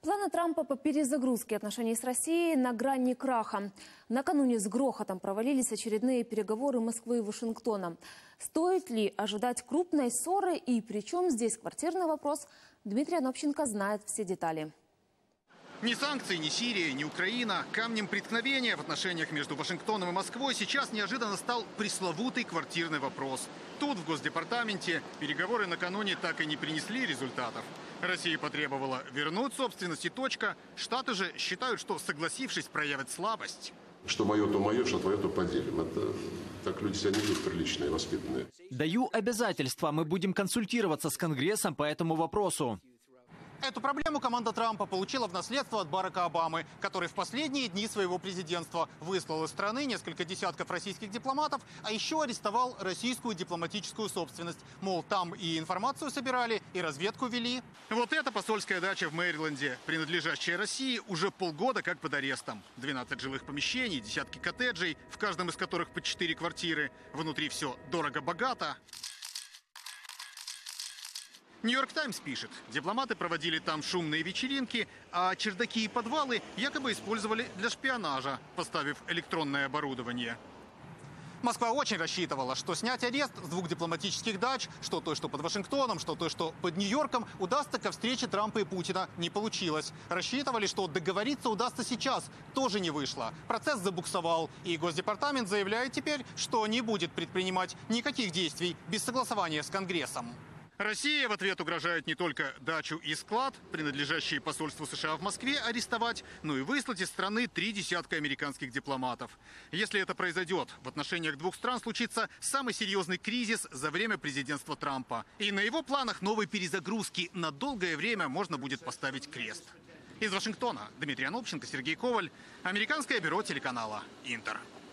Планы Трампа по перезагрузке отношений с Россией на грани краха. Накануне с грохотом провалились очередные переговоры Москвы и Вашингтона. Стоит ли ожидать крупной ссоры и причем здесь квартирный вопрос? Дмитрий Анопченко знает все детали. Ни санкции, ни Сирия, ни Украина. Камнем преткновения в отношениях между Вашингтоном и Москвой сейчас неожиданно стал пресловутый квартирный вопрос. Тут, в Госдепартаменте, переговоры накануне так и не принесли результатов. Россия потребовала вернуть собственность и точка. Штаты же считают, что, согласившись, проявят слабость. Что мое, то мое, что твое, то поделим. Это так люди себя не ведут приличные, воспитанные. Даю обязательства. Мы будем консультироваться с Конгрессом по этому вопросу. Эту проблему команда Трампа получила в наследство от Барака Обамы, который в последние дни своего президентства выслал из страны несколько десятков российских дипломатов, а еще арестовал российскую дипломатическую собственность. Мол, там и информацию собирали, и разведку вели. Вот эта посольская дача в Мэриленде, принадлежащая России, уже полгода как под арестом. 12 жилых помещений, десятки коттеджей, в каждом из которых по 4 квартиры. Внутри все дорого-богато. Нью-Йорк Таймс пишет, дипломаты проводили там шумные вечеринки, а чердаки и подвалы якобы использовали для шпионажа, поставив электронное оборудование. Москва очень рассчитывала, что снять арест с 2 дипломатических дач, что той, что под Вашингтоном, что той, что под Нью-Йорком, удастся ко встрече Трампа и Путина. Не получилось. Рассчитывали, что договориться удастся сейчас. Тоже не вышло. Процесс забуксовал. И Госдепартамент заявляет теперь, что не будет предпринимать никаких действий без согласования с Конгрессом. Россия в ответ угрожает не только дачу и склад, принадлежащие посольству США в Москве, арестовать, но и выслать из страны 3 десятка американских дипломатов. Если это произойдет, в отношениях 2 стран случится самый серьезный кризис за время президентства Трампа. И на его планах новой перезагрузки на долгое время можно будет поставить крест. Из Вашингтона Дмитрий Анопченко, Сергей Коваль, Американское бюро телеканала «Интер».